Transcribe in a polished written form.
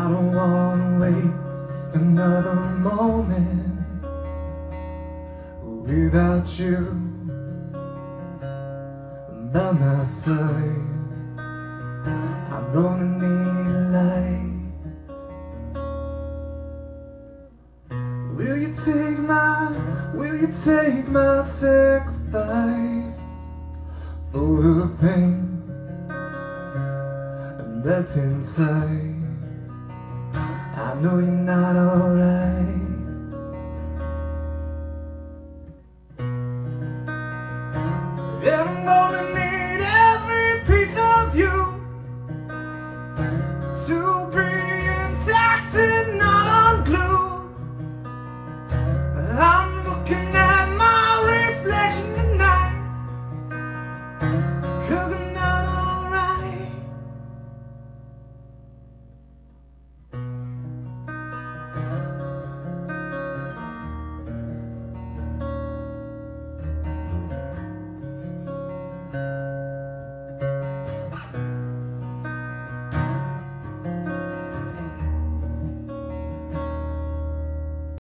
I don't wanna waste another moment without you by my side. I'm gonna need a light. Will you take my sacrifice for the pain that's inside? I know you're not alright.